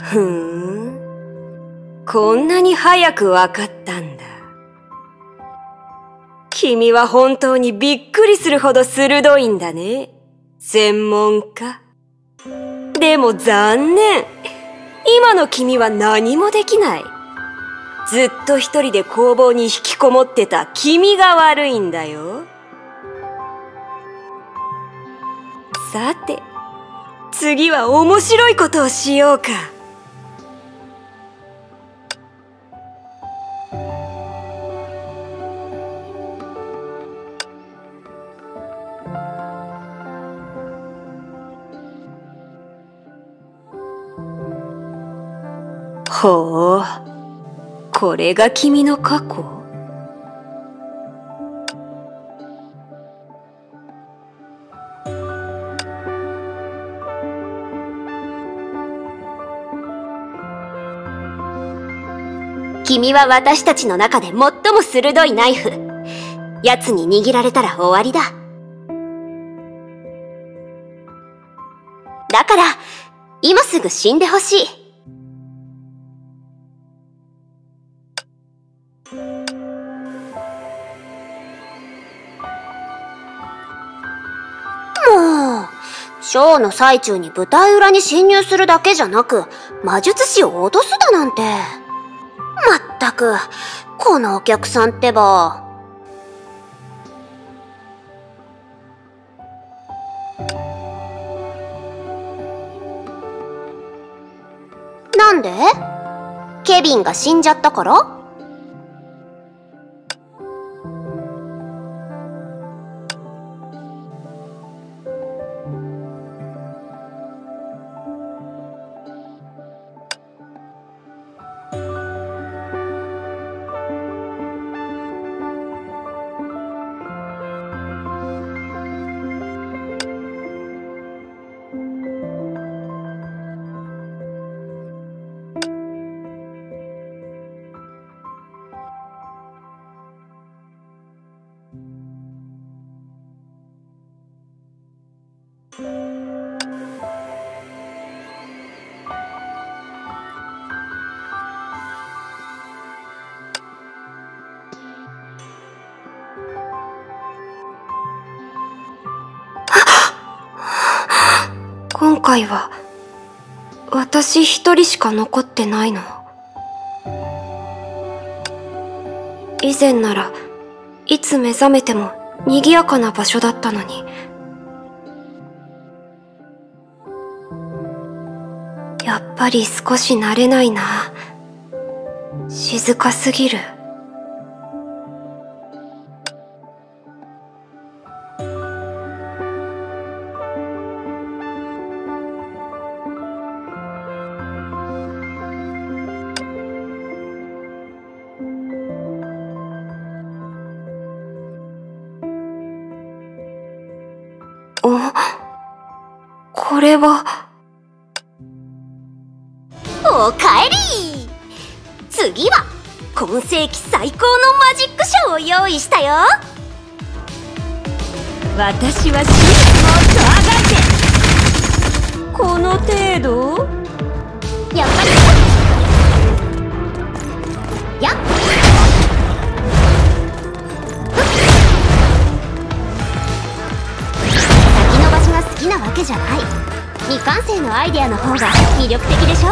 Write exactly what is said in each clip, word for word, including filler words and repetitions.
ふーん、こんなに早くわかったんだ。君は本当にびっくりするほど鋭いんだね。専門家。でも残念。今の君は何もできない。ずっと一人で工房に引きこもってた君が悪いんだよ。さて、次は面白いことをしようか。ほう、これが君の過去？ 君は私たちの中で最も鋭いナイフ。奴に握られたら終わりだ。だから、今すぐ死んでほしい。もう、ショーの最中に舞台裏に侵入するだけじゃなく、魔術師を脅すだなんて。まったく、このお客さんってば。なんで？ケビンが死んじゃったから？ 今回は私一人しか残ってないの。以前ならいつ目覚めても賑やかな場所だったのに。やっぱり少し慣れないな。静かすぎる。これは。 おかえり。次は今世紀最高のマジックショーを用意したよ。 私は真実をとあがいて。この程度？ やっぱりやっ先延ばしが好きなわけじゃない。未完成のアイデアの方が魅力的でしょ。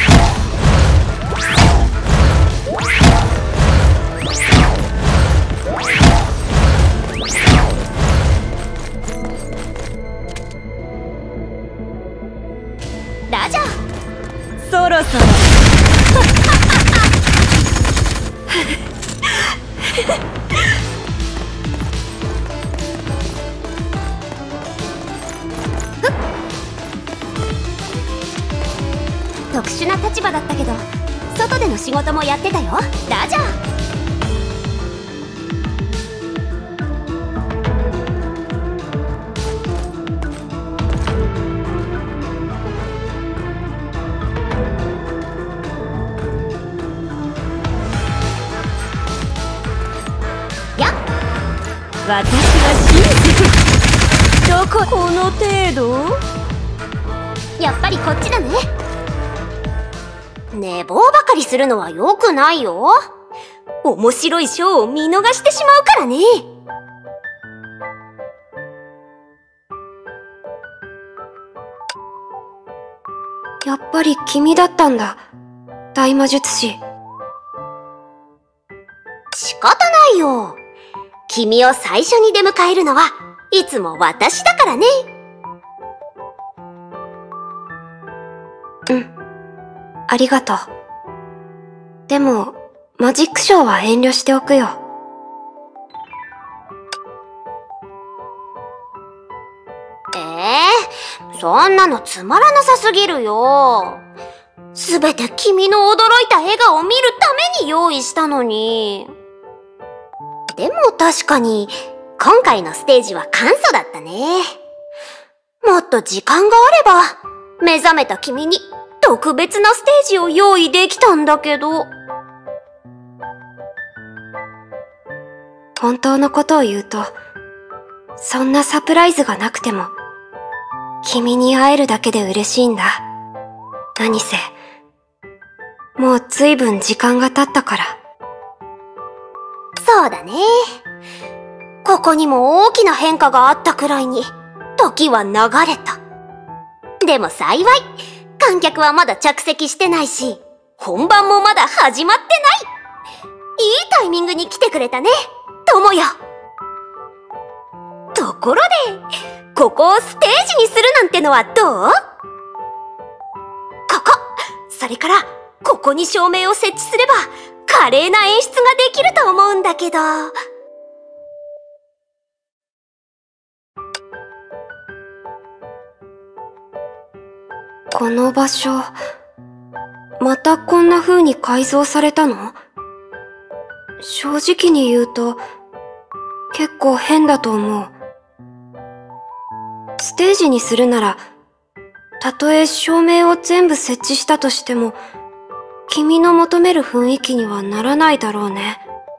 ラジャー、 そろそろ特殊な立場だったけど外での仕事もやってたよ。ラジャー。 私は信じて。どこ？この程度？ やっぱりこっちだね。 寝坊ばかりするのは良くないよ。面白いショーを見逃してしまうからね。 やっぱり君だったんだ、大魔術師。 仕方ないよ。君を最初に出迎えるのはいつも私だからね。 うん、ありがとう。でも、マジックショーは遠慮しておくよ。 ええー、そんなのつまらなさすぎるよ。すべて君の驚いた笑顔を見るために用意したのに。でも確かに、今回のステージは簡素だったね。もっと時間があれば、目覚めた君に特別なステージを用意できたんだけど。 本当のことを言うと、そんなサプライズがなくても、君に会えるだけで嬉しいんだ。何せ、もう随分時間が経ったから。 そうだね。ここにも大きな変化があったくらいに、時は流れた。でも幸い、観客はまだ着席してないし、本番もまだ始まってない。いいタイミングに来てくれたね、友よ。ところで、ここをステージにするなんてのはどう？ここ、それから、ここに照明を設置すれば、華麗な演出ができると思うんだけど。 この場所、またこんな風に改造されたの？正直に言うと、結構変だと思う。ステージにするなら、たとえ照明を全部設置したとしても、君の求める雰囲気にはならないだろうね。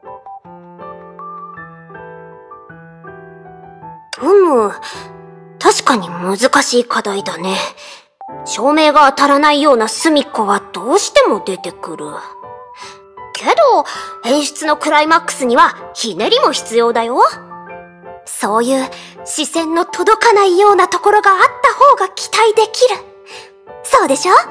うむ、確かに難しい課題だね。照明が当たらないような隅っこはどうしても出てくる。けど、演出のクライマックスにはひねりも必要だよ。そういう視線の届かないようなところがあった方が期待できる。そうでしょ？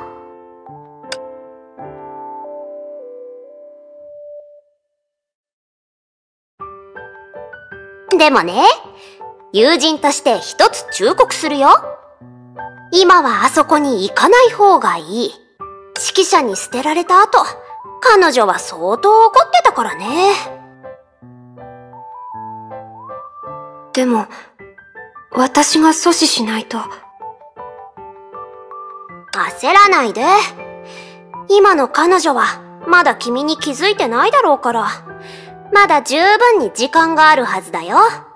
でもね、友人として一つ忠告するよ。今はあそこに行かない方がいい。指揮者に捨てられた後、彼女は相当怒ってたからね。 でも、私が阻止しないと。 焦らないで。今の彼女はまだ君に気づいてないだろうから、まだ十分に時間があるはずだよ。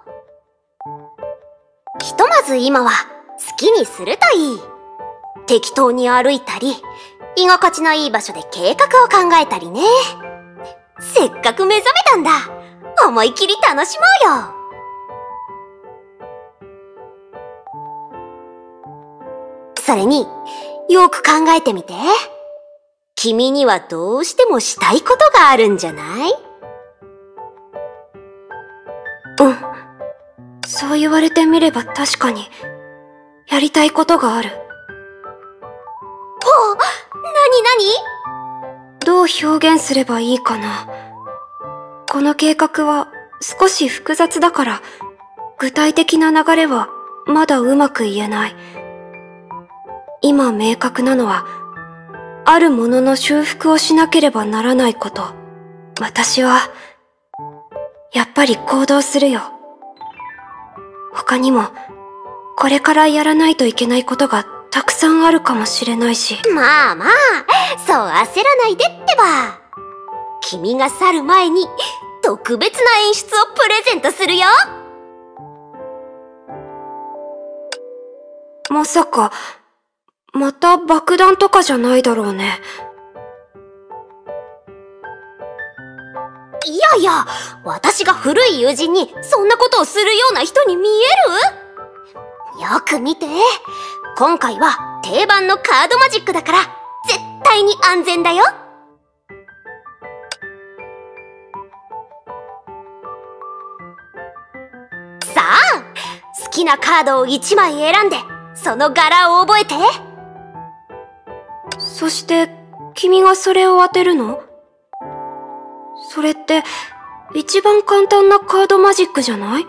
ひとまず今は好きにするといい。適当に歩いたり、居心地のいい場所で計画を考えたりね。せっかく目覚めたんだ。思い切り楽しもうよ。それに、よく考えてみて。君にはどうしてもしたいことがあるんじゃない？ うん。そう言われてみれば確かに、やりたいことがある。 ほう、なになに？ どう表現すればいいかな。この計画は少し複雑だから、具体的な流れはまだうまく言えない。今明確なのは、あるものの修復をしなければならないこと。私は、やっぱり行動するよ。他にも、これからやらないといけないことがたくさんあるかもしれないし。 まあまあ、そう焦らないでってば。君が去る前に、特別な演出をプレゼントするよ。 まさか、また爆弾とかじゃないだろうね。 いやいや、私が古い友人にそんなことをするような人に見える？よく見て。今回は定番のカードマジックだから、絶対対に安全だよ。さあ、好きなカードをいちまい選んで、その柄を覚えて。 そして、君がそれを当てるの？それって、一番簡単なカードマジックじゃない？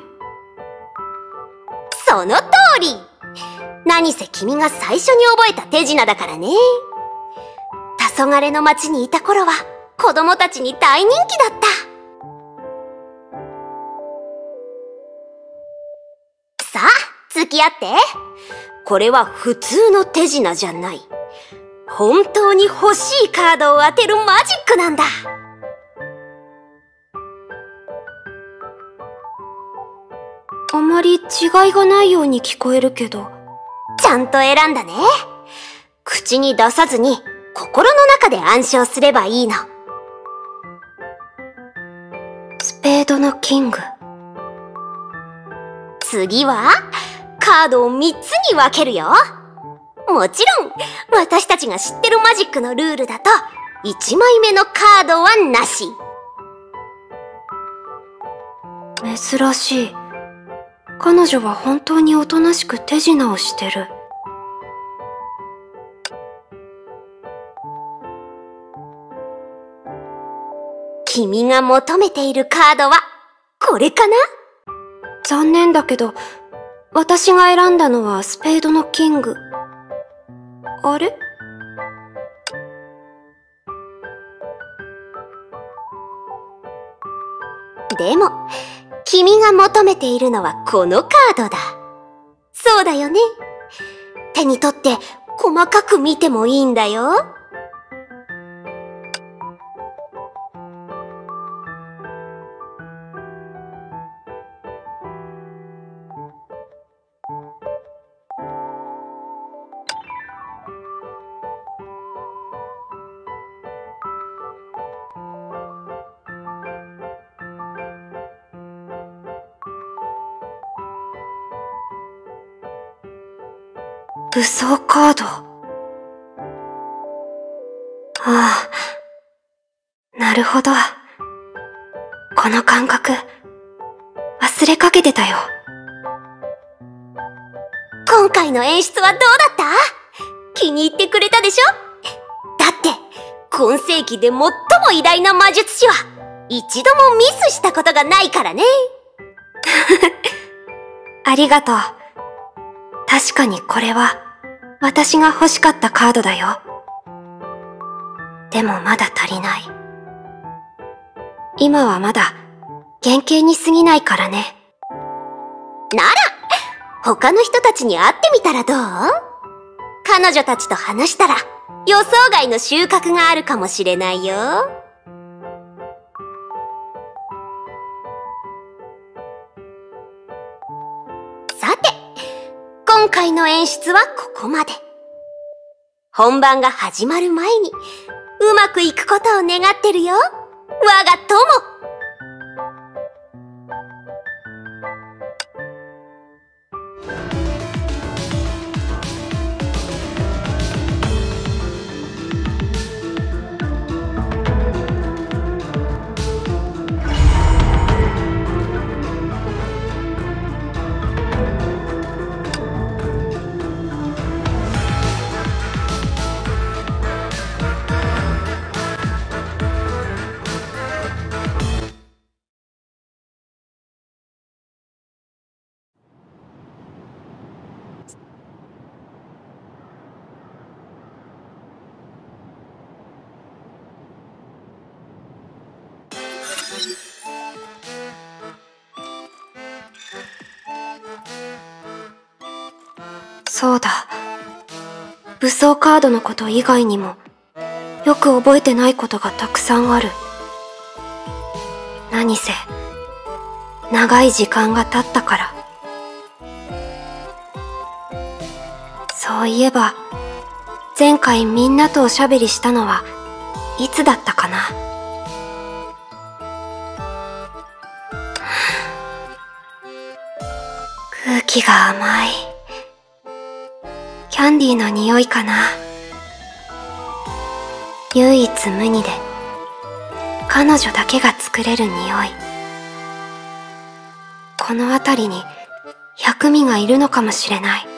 その通り。何せ君が最初に覚えた手品だからね。黄昏の町にいた頃は子供たちに大人気だった。さあ、付き合って。これは普通の手品じゃない。本当に欲しいカードを当てるマジックなんだ。 あまり違いがないように聞こえるけど。 ちゃんと選んだね。口に出さずに心の中で暗唱すればいいの。 スペードのキング。 次はカードをみっつに分けるよ。もちろん私たちが知ってるマジックのルールだといちまいめのカードはなし。 珍しい。彼女は本当におとなしく手品をしてる。 君が求めているカードはこれかな？ 残念だけど、私が選んだのはスペードのキング。あれ？ でも、君が求めているのはこのカードだ。そうだよね。手に取って細かく見てもいいんだよ。 武装カード。ああ、なるほど。この感覚、忘れかけてたよ。 今回の演出はどうだった？気に入ってくれたでしょ？だって、今世紀で最も偉大な魔術師は、一度もミスしたことがないからね。 ありがとう。確かにこれは、私が欲しかったカードだよ。でもまだ足りない。今はまだ原型に過ぎないからね。 なら、他の人たちに会ってみたらどう？彼女たちと話したら予想外の収穫があるかもしれないよ。さて、今回の演出はここまで。本番が始まる前にうまくいくことを願ってるよ、我が友。 そうだ。武装カードのこと以外にも、よく覚えてないことがたくさんある。何せ、長い時間が経ったから。そういえば、前回みんなとおしゃべりしたのはいつだったかな。空気が甘い。キャンディーの匂いかな。 唯一無二で彼女だけが作れる匂い。この辺りに百味がいるのかもしれない。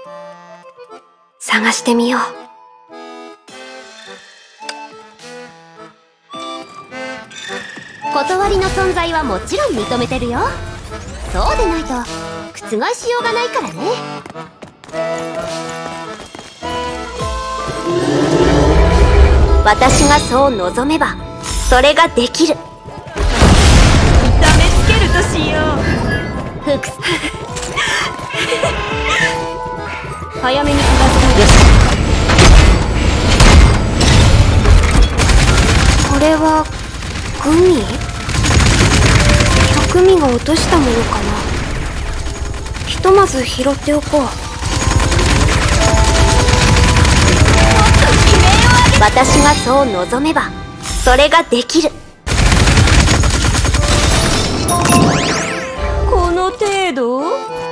探してみよう。 断りの存在はもちろん認めてるよ。そうでないと覆しようがないからね。 私がそう望めばそれができる。 痛めつけるとしよう。 複数早めに片付ける。 これはグミ？百味が落としたものかな。ひとまず拾っておこう。私がそう望めばそれができる。 この程度？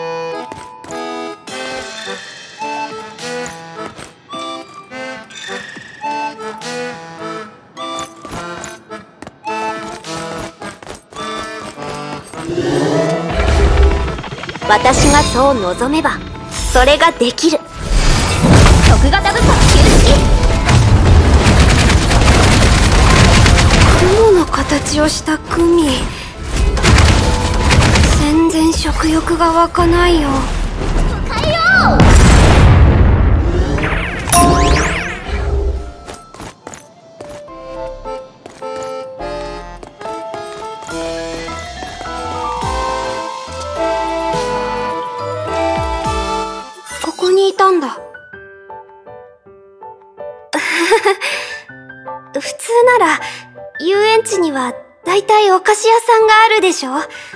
私がそう望めばそれができる。 特型武装休止。 雲の形をしたグミ。全然食欲が湧かないよ。 変えよう。 ここにいたんだ。普通なら遊園地にはだいたいお菓子屋さんがあるでしょ。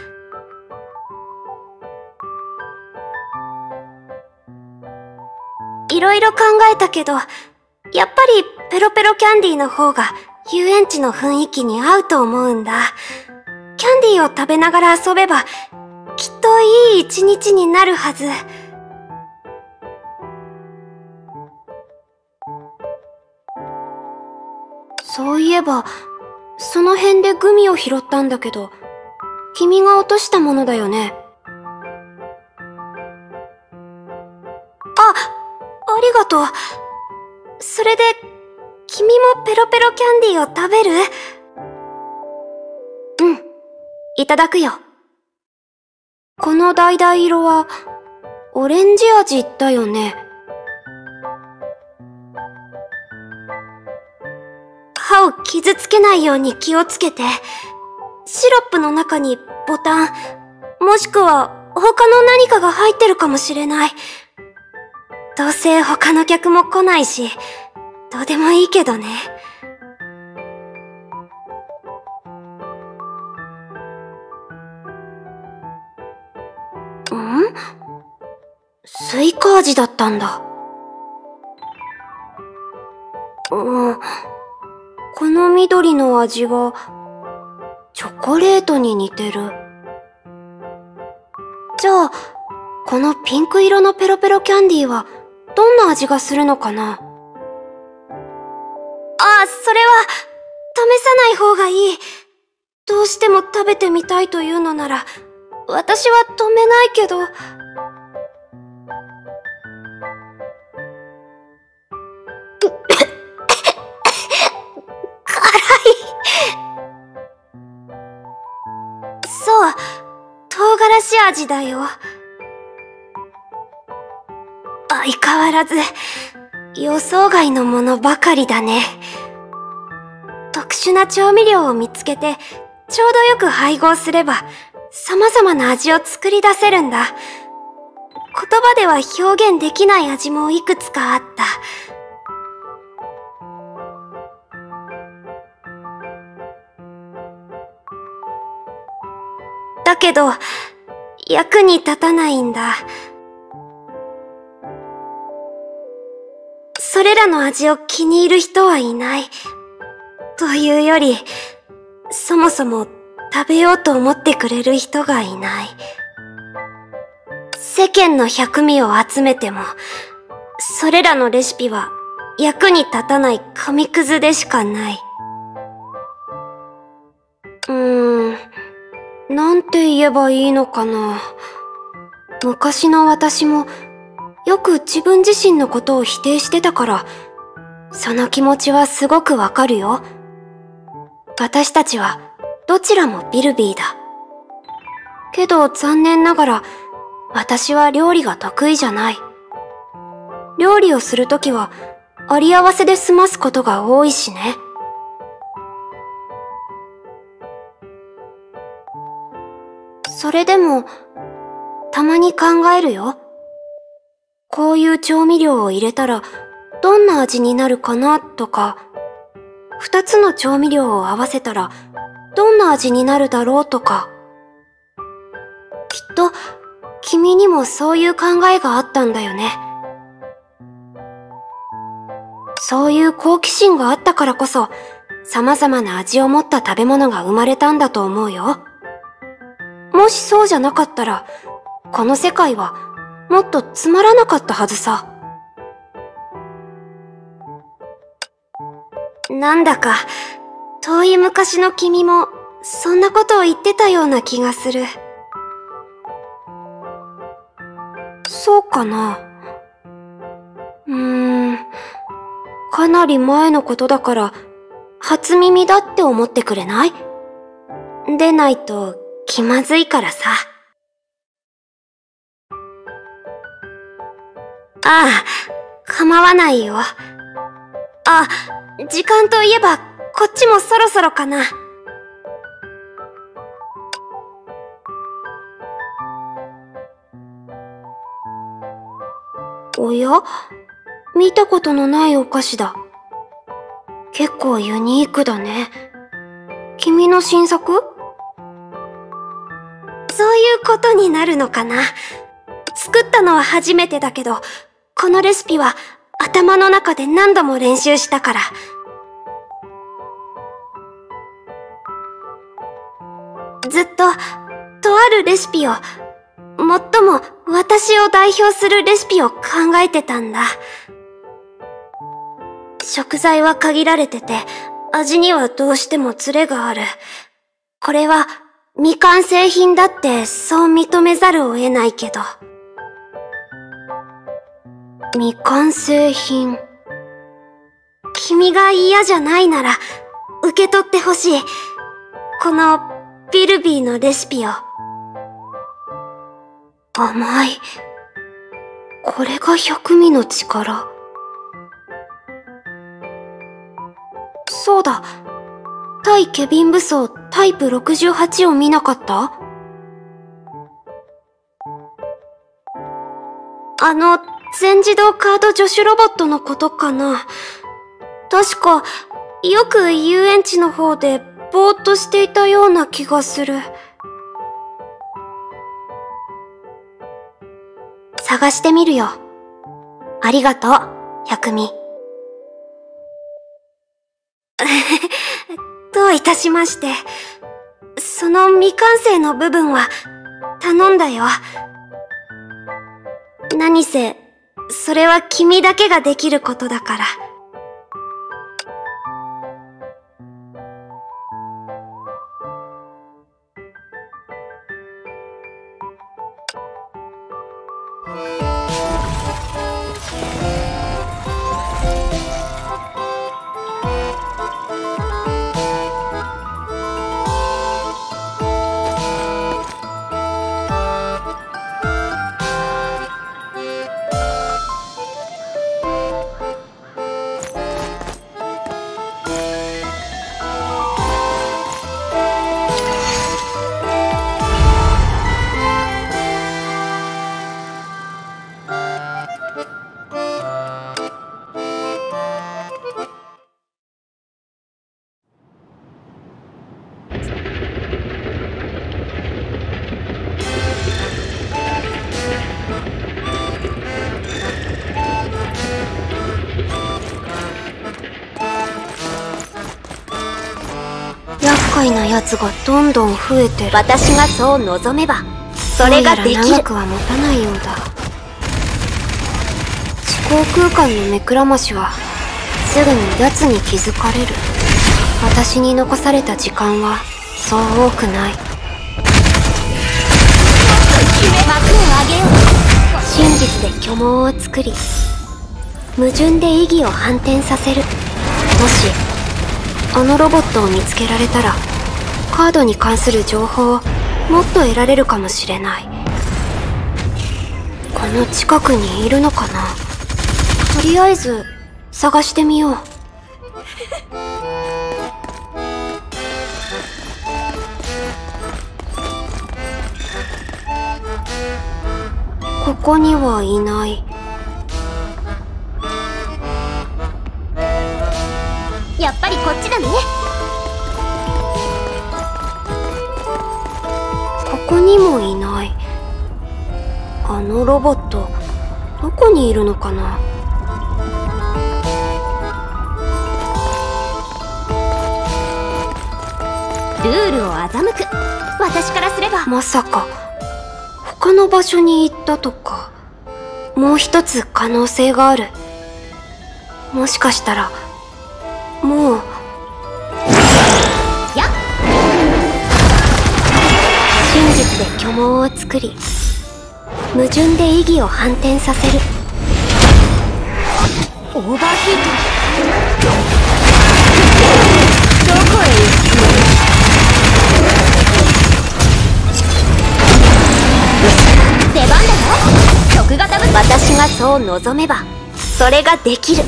いろいろ考えたけど、やっぱりペロペロキャンディーの方が遊園地の雰囲気に合うと思うんだ。キャンディーを食べながら遊べばきっといい一日になるはず。そういえば、その辺でグミを拾ったんだけど、君が落としたものだよね。あ、ありがとう。それで、君もペロペロキャンディーを食べる？うん、いただくよ。この橙色は、オレンジ味だよね。歯を傷つけないように気をつけて。シロップの中にボタン、もしくは他の何かが入ってるかもしれない。どうせ他の客も来ないし、どうでもいいけどね。ん？スイカ味だったんだ。うん。この緑の味は、チョコレートに似てる。じゃあ、このピンク色のペロペロキャンディーは、どんな味がするのかな？あ、それは、試さない方がいい。どうしても食べてみたいというのなら、私は止めないけど。そう、唐辛子味だよ。相変わらず、予想外のものばかりだね。特殊な調味料を見つけて、ちょうどよく配合すれば、様々な味を作り出せるんだ。言葉では表現できない味もいくつかあった。だけど、役に立たないんだ。それらの味を気に入る人はいない。というより、そもそも食べようと思ってくれる人がいない。世間の百味を集めても、それらのレシピは役に立たない紙くずでしかない。うーん、なんて言えばいいのかな。昔の私もよく自分自身のことを否定してたから、その気持ちはすごくわかるよ。私たちはどちらもビルビーだ。けど残念ながら私は料理が得意じゃない。料理をするときはあり合わせで済ますことが多いしね。それでもたまに考えるよ。こういう調味料を入れたらどんな味になるかなとか、二つの調味料を合わせたらどんな味になるだろうとか。きっと君にもそういう考えがあったんだよね。そういう好奇心があったからこそ、様々な味を持った食べ物が生まれたんだと思うよ。もしそうじゃなかったら、この世界はもっとつまらなかったはずさ。なんだか、遠い昔の君も、そんなことを言ってたような気がする。そうかな。うーん、かなり前のことだから、初耳だって思ってくれない？でないと気まずいからさ。ああ、構わないよ。あ、時間といえば、こっちもそろそろかな。おや？見たことのないお菓子だ。結構ユニークだね。君の新作？そういうことになるのかな。作ったのは初めてだけど、このレシピは頭の中で何度も練習したから。ずっと、とあるレシピを、最も私を代表するレシピを考えてたんだ。食材は限られてて、味にはどうしてもズレがある。これは未完成品だってそう認めざるを得ないけど。未完成品。君が嫌じゃないなら受け取ってほしい。このビルビーのレシピを。甘い。これが百味の力。そうだ。対ケビン武装タイプろくじゅうはちを見なかった？あの、全自動カード助手ロボットのことかな。確か、よく遊園地の方でぼーっとしていたような気がする。探してみるよ。ありがとう、百味。どういたしまして。その未完成の部分は頼んだよ。何せ、それは君だけができることだから。厄介な奴がどんどん増えてる。 私がそう望めば、それができる。 長くは持たないようだ。思考空間の目くらましはすぐに奴に気づかれる。私に残された時間はそう多くない。 幕を上げよう。 真実で巨網を作り、矛盾で意義を反転させる。もしあのロボットを見つけられたら、カードに関する情報をもっと得られるかもしれない。この近くにいるのかな。とりあえず探してみよう。ここにはいない。 やっぱりこっちだね。 ここにもいない。あのロボット、どこにいるのかな。 ルールを欺く。私からすれば。 まさか他の場所に行ったとか。もう一つ可能性がある。もしかしたらもうやっ真実で巨網を作り、矛盾で意義を反転させる。 オーバーヒート。 どこへ行くの。 出番だよ。曲型部。 私がそう望めばそれができる。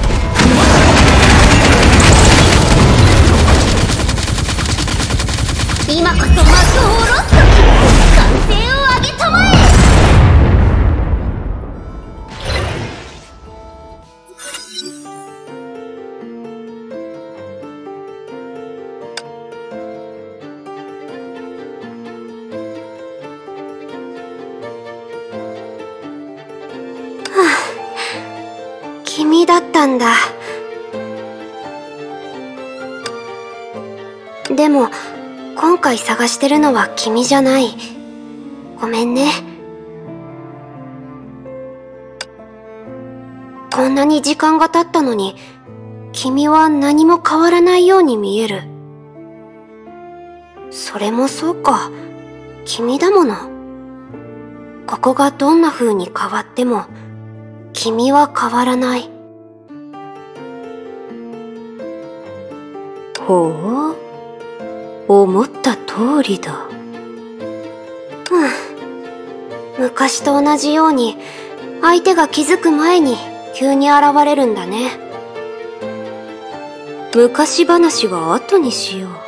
今こそ幕を下ろすとき。歓声を上げたまえ。 君だったんだ。でも今回探してるのは君じゃない。ごめんね。こんなに時間が経ったのに、君は何も変わらないように見える。それもそうか。君だもの。ここがどんな風に変わっても、君は変わらない。ほう。思った通りだ。うん。昔と同じように、相手が気づく前に急に現れるんだね。昔話は後にしよう。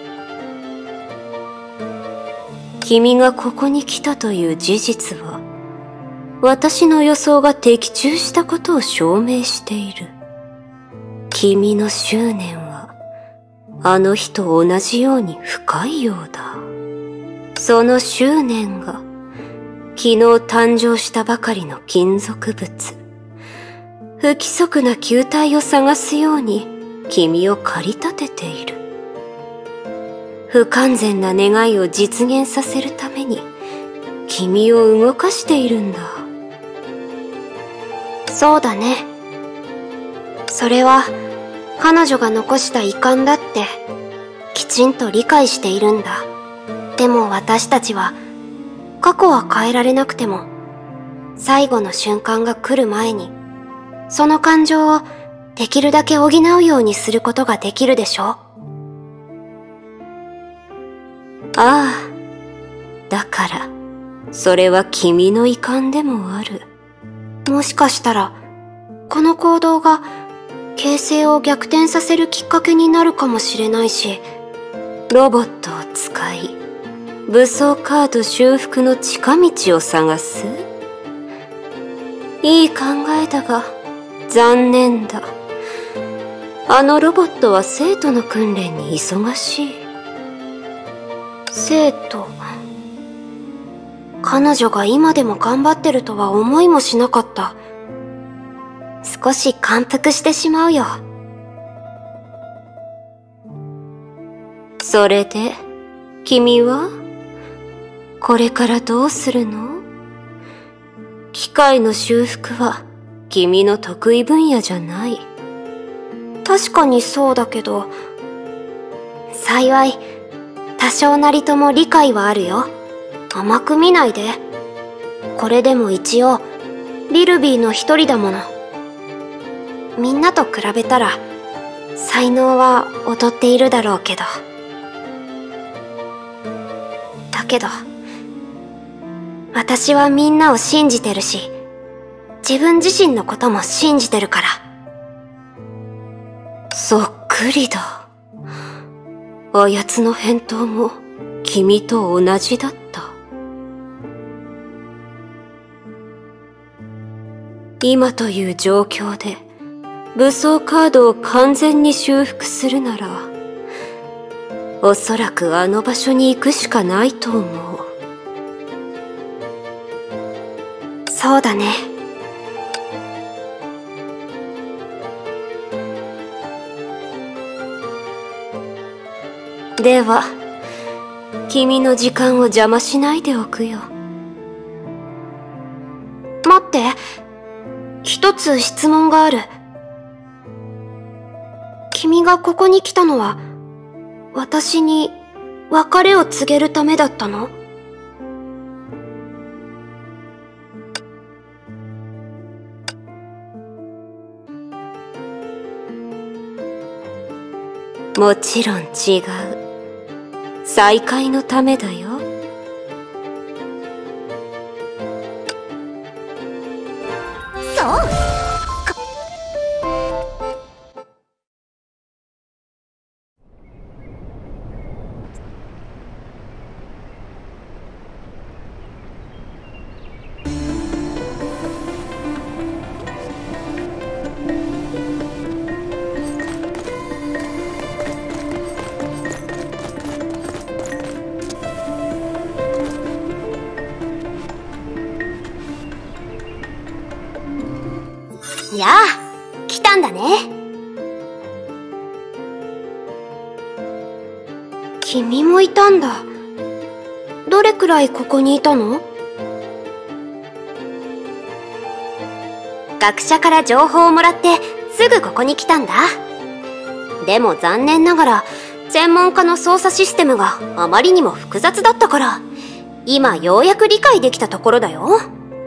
君がここに来たという事実は、私の予想が的中したことを証明している。君の執念は、あの日と同じように深いようだ。その執念が、昨日誕生したばかりの金属物。不規則な球体を探すように、君を駆り立てている。不完全な願いを実現させるために、君を動かしているんだ。そうだね。それは、彼女が残した遺憾だって、きちんと理解しているんだ。でも私たちは、過去は変えられなくても、最後の瞬間が来る前に、その感情をできるだけ補うようにすることができるでしょ？ああ、だから、それは君の遺憾でもある。もしかしたら、この行動が、形勢を逆転させるきっかけになるかもしれないし、ロボットを使い、武装カード修復の近道を探す？いい考えだが、残念だ。あのロボットは生徒の訓練に忙しい。生徒。彼女が今でも頑張ってるとは思いもしなかった。少し感服してしまうよ。それで、君は？これからどうするの？機械の修復は君の得意分野じゃない。 確かにそうだけど、幸い多少なりとも理解はあるよ。甘く見ないで。これでも一応リルビーの一人だもの。みんなと比べたら才能は劣っているだろうけど。だけど私はみんなを信じてるし、自分自身のことも信じてるから。そっくりだ。あやつの返答も君と同じだった。今という状況で武装カードを完全に修復するなら、おそらくあの場所に行くしかないと思う。そうだね。では、君の時間を邪魔しないでおくよ。待って、一つ質問がある。君がここに来たのは、私に別れを告げるためだったの？もちろん違う。再会のためだよ。 そう。 やあ、来たんだね。君もいたんだ。どれくらいここにいたの？学者から情報をもらってすぐここに来たんだ。でも残念ながら専門家の操作システムがあまりにも複雑だったから、今ようやく理解できたところだよ。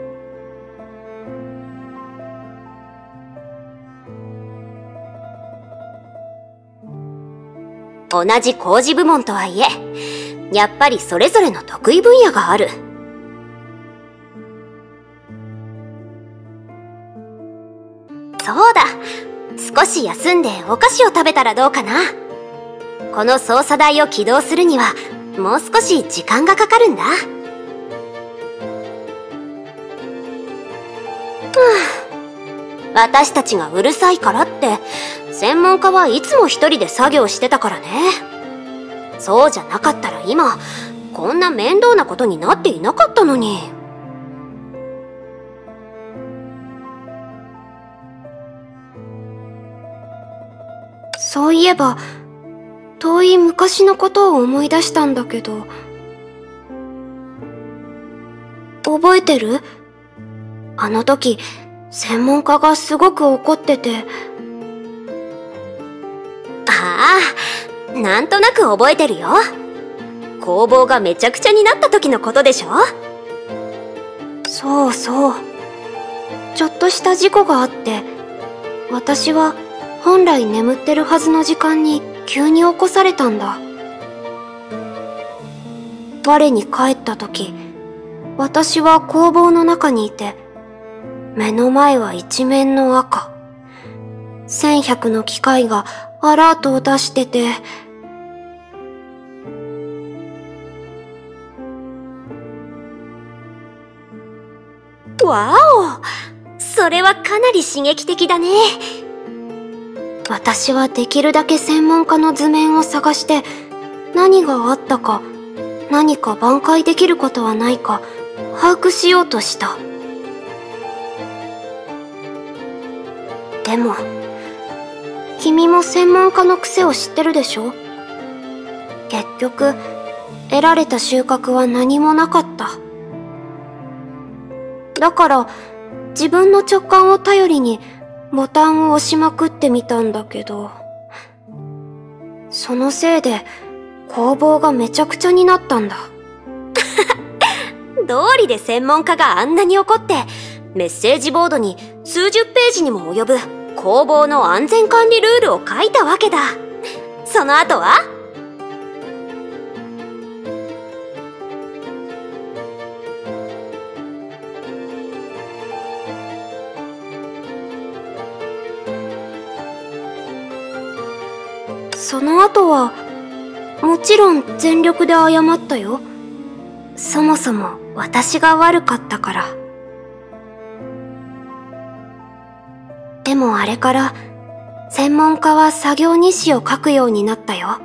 同じ工事部門とはいえ、やっぱりそれぞれの得意分野がある。そうだ、少し休んでお菓子を食べたらどうかな。この操作台を起動するにはもう少し時間がかかるんだ。私たちがうるさいからって専門家はいつも一人で作業してたからね。そうじゃなかったら今こんな面倒なことになっていなかったのに。そういえば遠い昔のことを思い出したんだけど、覚えてる？あの時専門家がすごく怒ってて。ああ、なんとなく覚えてるよ。工房がめちゃくちゃになった時のことでしょ？そうそう。ちょっとした事故があって、私は本来眠ってるはずの時間に急に起こされたんだ。我に帰った時、私は工房の中にいて、目の前は一面の赤。せんひゃくの機械がアラートを出してて、わお！それはかなり刺激的だね。私はできるだけ専門家の図面を探して、何があったか、何か挽回できることはないか、把握しようとした。でも、君も専門家の癖を知ってるでしょ？結局、得られた収穫は何もなかった。だから、自分の直感を頼りに、 ボタンを押しまくってみたんだけど、そのせいで工房がめちゃくちゃになったんだ。 道理で専門家があんなに怒って、メッセージボードに数十ページにも及ぶ工房の安全管理ルールを書いたわけだ。その後は？ その後は、もちろん全力で謝ったよ。そもそも私が悪かったから。でもあれから、専門家は作業日誌を書くようになったよ。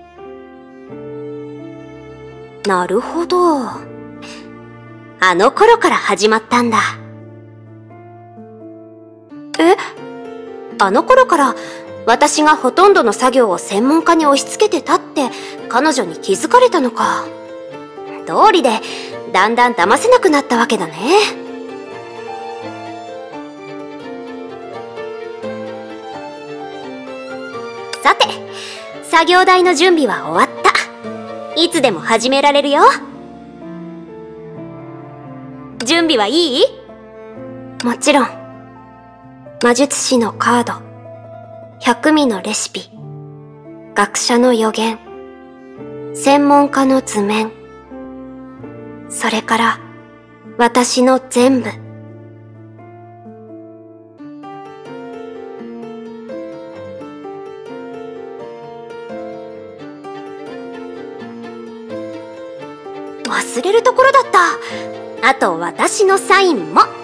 なるほど。あの頃から始まったんだ。 え？ あの頃から、私がほとんどの作業を専門家に押し付けてたって彼女に気づかれたのか。道理でだんだん騙せなくなったわけだね。さて、作業台の準備は終わった。いつでも始められるよ。準備はいい？ もちろん。魔術師のカード。百味のレシピ、学者の予言、専門家の図面、それから私の全部。 忘れるところだった。あと私のサインも。はい。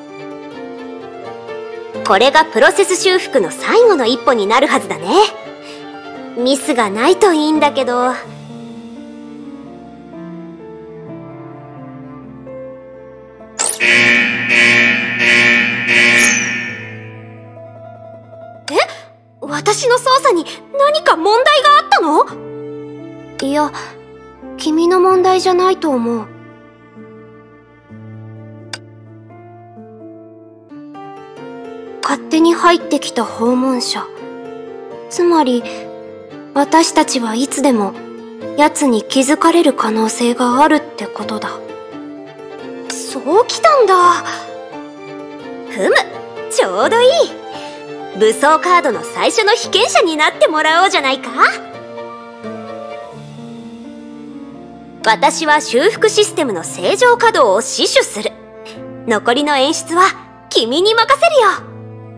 これがプロセス修復の最後の一歩になるはずだね。ミスがないといいんだけど。え？私の操作に何か問題があったの？ いや、君の問題じゃないと思う。勝手に入ってきた訪問者。つまり、私たちはいつでも奴に気づかれる可能性があるってことだ。 そうきたんだ。ふむ、ちょうどいい。武装カードの最初の被験者になってもらおうじゃないか。私は修復システムの正常稼働を死守する。残りの演出は君に任せるよ。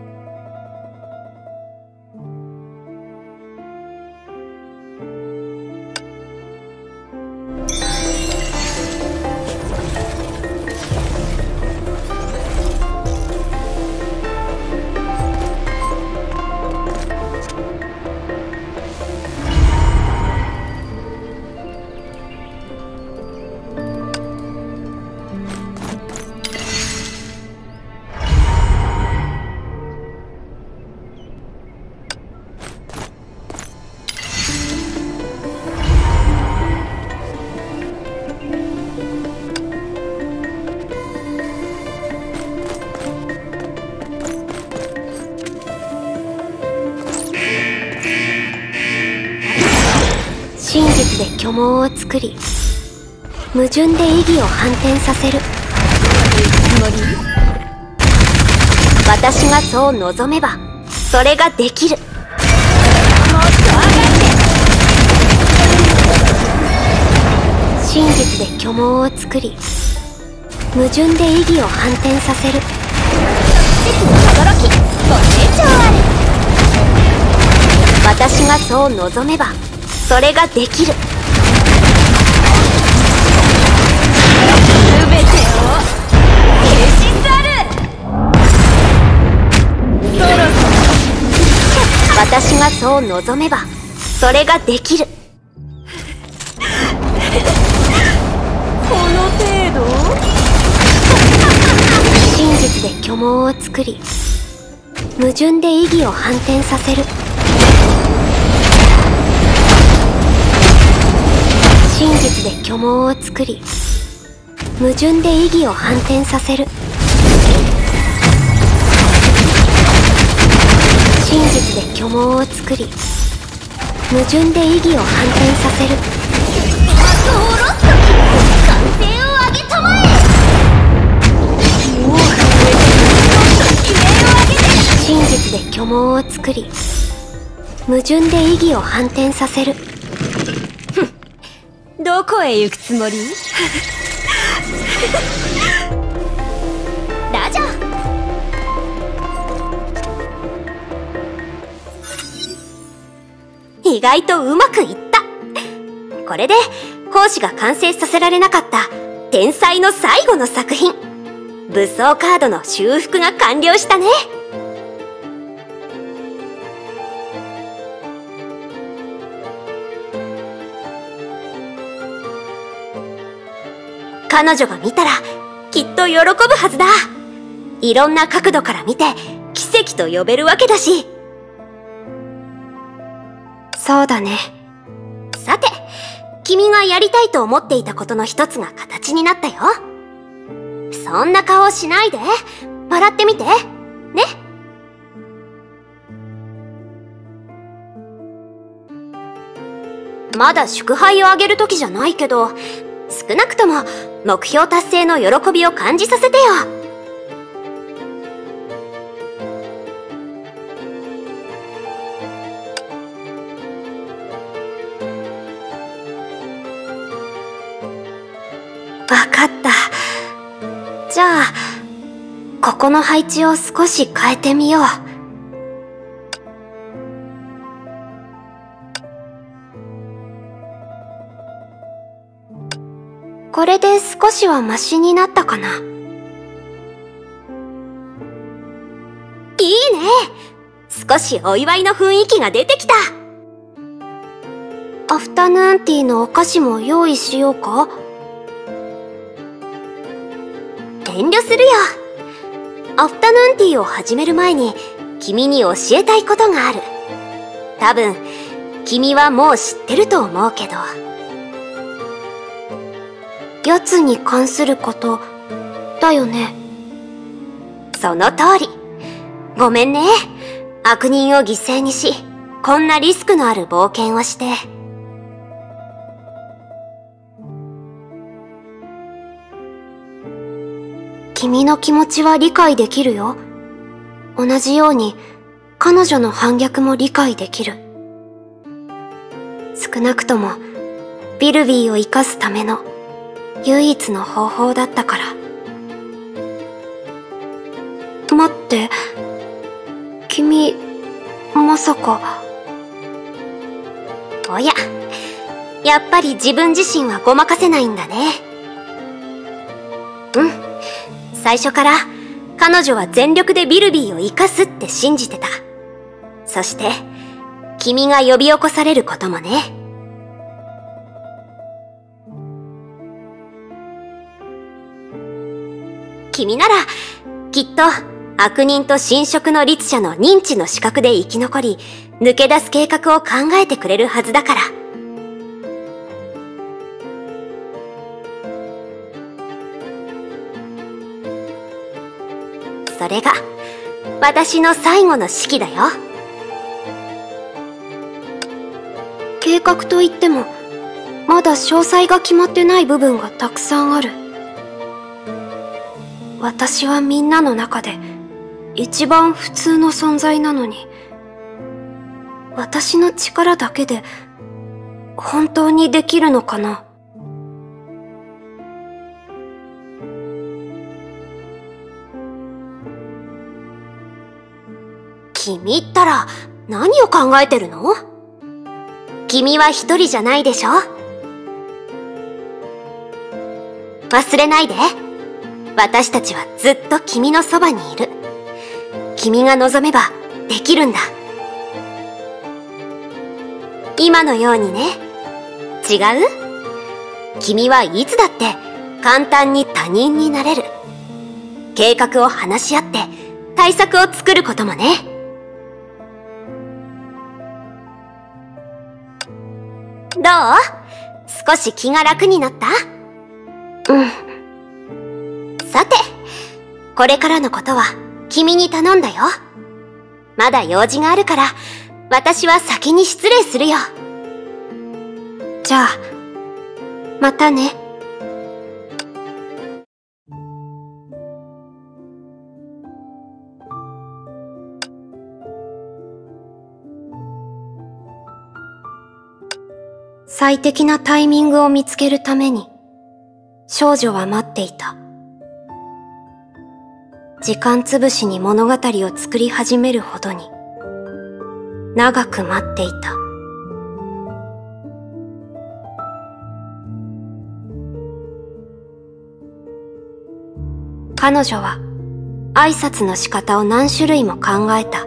真実で虚妄を作り、矛盾で意義を反転させる。 私がそう望めば、それができる。もっと上がって。 真実で虚妄を作り、矛盾で意義を反転させる。 奇跡の驚き、ご成長ある。私がそう望めば、それができる。すべてを消し去る。そろそろ私がそう望めばそれができる。この程度？ 真実で虚妄を作り、矛盾で意義を反転させる。真実で虚妄を作り、矛盾で意義を反転させる。 虚妄を作り、矛盾で意義を反転させる。幕を下ろすとき、歓声を上げたまえ。もう震えて悲鳴を上げて。真実で虚妄を作り、矛盾で意義を反転させる。 どこへ行くつもり？ ラジャー。意外とうまくいった。これで講師が完成させられなかった天才の最後の作品、武装カードの修復が完了したね。彼女が見たらきっと喜ぶはずだ。いろんな角度から見て奇跡と呼べるわけだし。 そうだね。 さて、君がやりたいと思っていたことの一つが形になったよ。そんな顔しないで。笑ってみて。ね。まだ祝杯をあげる時じゃないけど、少なくとも目標達成の喜びを感じさせてよ。 わかった。じゃあ、ここの配置を少し変えてみよう。これで少しはマシになったかな。 いいね。少しお祝いの雰囲気が出てきた。 アフタヌーンティーのお菓子も用意しようか？ 遠慮するよ。アフタヌーンティーを始める前に君に教えたいことがある。多分君はもう知ってると思うけど。 やつに関することだよね。 その通り。ごめんね。悪人を犠牲にし、こんなリスクのある冒険をして。 君の気持ちは理解できるよ。同じように彼女の反逆も理解できる。少なくともビルビーを生かすための唯一の方法だったから。待って、君、まさか。 おや、やっぱり自分自身はごまかせないんだね。うん、最初から彼女は全力でビルビーを生かすって信じてた。そして君が呼び起こされることもね。君ならきっと悪人と神職の律者の認知の資格で生き残り、抜け出す計画を考えてくれるはずだから。それが私の最後の式だよ。 計画といってもまだ詳細が決まってない部分がたくさんある。私はみんなの中で一番普通の存在なのに、私の力だけで本当にできるのかな。 君ったら何を考えてるの？君は一人じゃないでしょ？忘れないで。私たちはずっと君のそばにいる。君が望めばできるんだ。今のようにね。違う？君はいつだって簡単に他人になれる。計画を話し合って対策を作ることもね。どう？少し気が楽になった？ うん。 さて、これからのことは君に頼んだよ。まだ用事があるから、 私は先に失礼するよ。 じゃあ、またね。最適なタイミングを見つけるために、少女は待っていた。時間つぶしに物語を作り始めるほどに、長く待っていた。彼女は挨拶の仕方を何種類も考えた。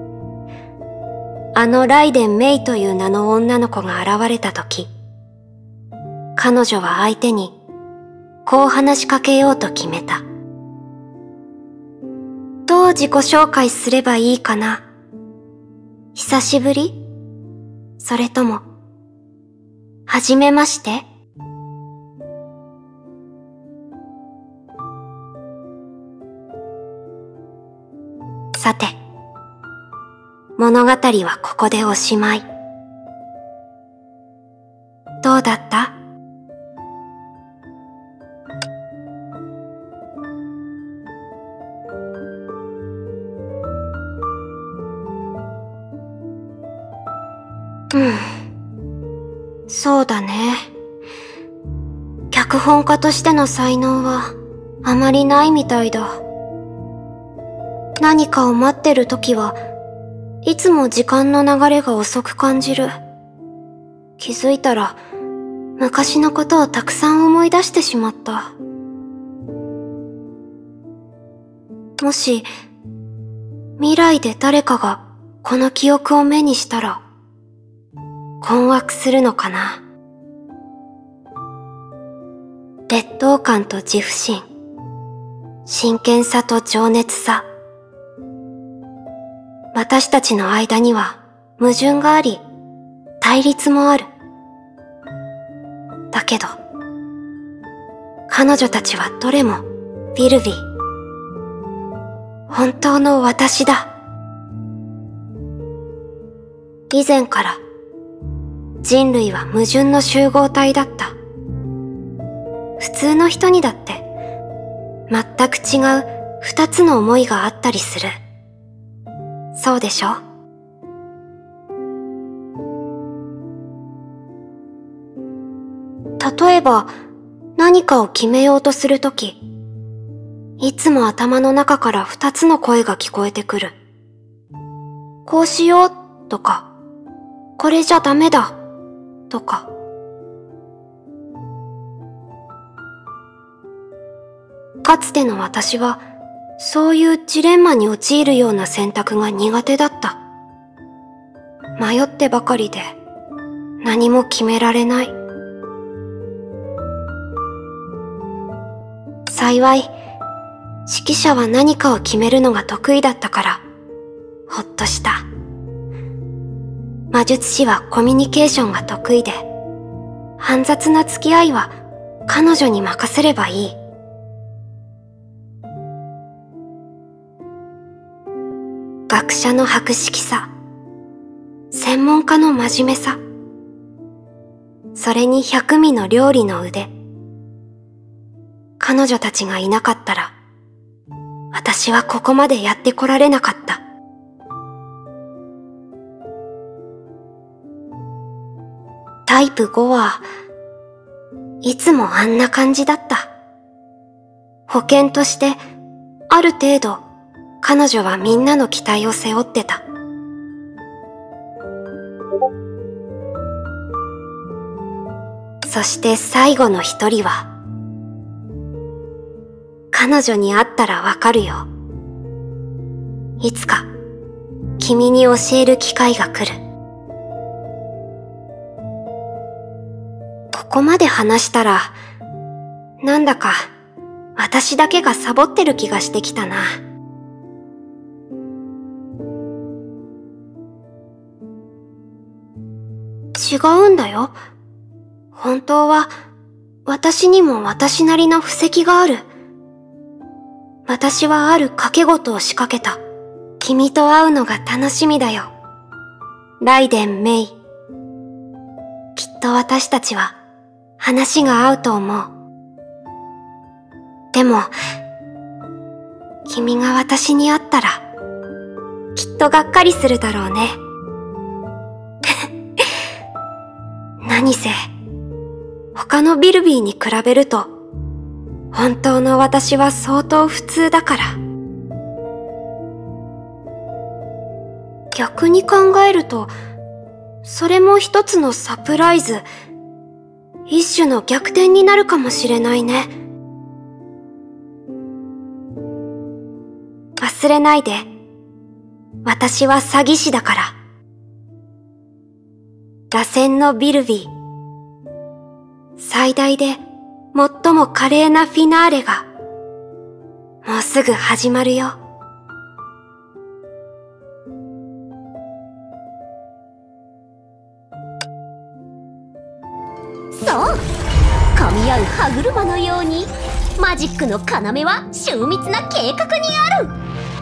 あのライデン・メイという名の女の子が現れたとき、彼女は相手にこう話しかけようと決めた。どう自己紹介すればいいかな？久しぶり？それとも、はじめまして？さて、物語はここでおしまい。どうだった？うん、そうだね。脚本家としての才能はあまりないみたいだ。何かを待ってるときはいつも時間の流れが遅く感じる。気づいたら昔のことをたくさん思い出してしまった。もし未来で誰かがこの記憶を目にしたら困惑するのかな。劣等感と自負心、真剣さと情熱さ。私たちの間には矛盾があり、対立もある。だけど、彼女たちはどれもヴィルビー。本当の私だ。以前から人類は矛盾の集合体だった。普通の人にだって全く違う二つの思いがあったりする。そうでしょ？例えば何かを決めようとするとき、いつも頭の中から二つの声が聞こえてくる。こうしようとか、これじゃダメだとか。かつての私はそういうジレンマに陥るような選択が苦手だった。迷ってばかりで何も決められない。幸い、指揮者は何かを決めるのが得意だったから、ほっとした。魔術師はコミュニケーションが得意で、煩雑な付き合いは彼女に任せればいい。学者の博識さ、専門家の真面目さ、それに百味の料理の腕。彼女たちがいなかったら、私はここまでやってこられなかった。タイプごはいつもあんな感じだった。保険としてある程度彼女はみんなの期待を背負ってた。そして最後の一人は、彼女に会ったらわかるよ。いつか君に教える機会が来る。ここまで話したら、なんだか私だけがサボってる気がしてきたな。違うんだよ。本当は私にも私なりの布石がある。私はある賭け事を仕掛けた。君と会うのが楽しみだよ。 ライデン・メイ。きっと私たちは話が合うと思う。でも、君が私に会ったら、きっとがっかりするだろうね。何せ、他のビルビーに比べると、本当の私は相当普通だから。逆に考えると、それも一つのサプライズ、一種の逆転になるかもしれないね。忘れないで、私は詐欺師だから。螺旋のビルビー、最大で最も華麗なフィナーレが、もうすぐ始まるよ。 そう、噛み合う歯車のようにマジックの要は秀密な計画にある。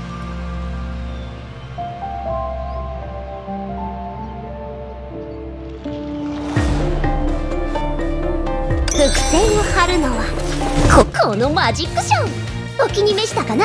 伏線を張るのはここのマジックショー。お気に召したかな。